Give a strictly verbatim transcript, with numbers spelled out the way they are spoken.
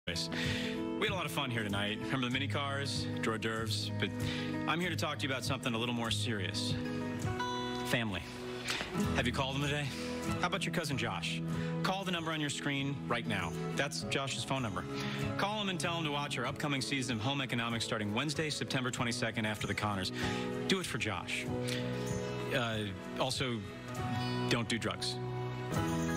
We had a lot of fun here tonight. Remember the mini cars, hors d'oeuvres? But I'm here to talk to you about something a little more serious. Family. Have you called them today? How about your cousin Josh? Call the number on your screen right now. That's Josh's phone number. Call him and tell him to watch our upcoming season of Home Economics starting Wednesday, September twenty-second after the Connors. Do it for Josh. Uh, also, don't do drugs.